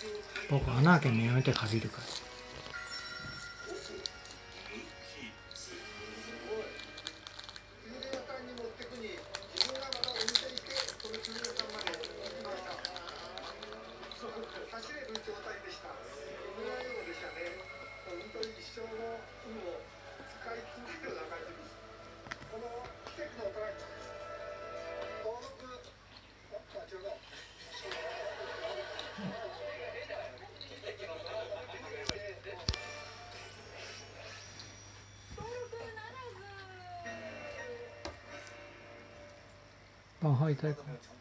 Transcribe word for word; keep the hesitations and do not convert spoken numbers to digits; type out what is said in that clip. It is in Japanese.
僕穴開け目やめて借りるから。パン入りたいかも。